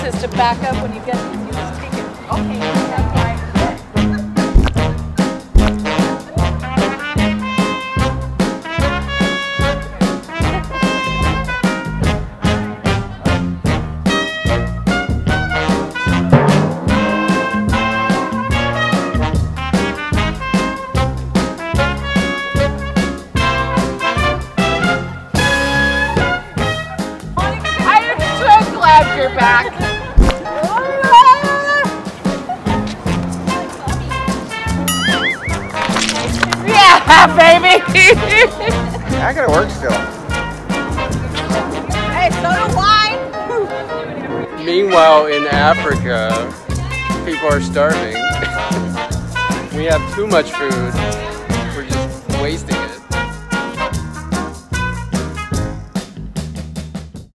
is to back up when you get these. You just take it. Okay, that's fine. You're back. Yeah, baby. I gotta work still. Hey, so do I. Meanwhile, in Africa, people are starving. We have too much food. We're just wasting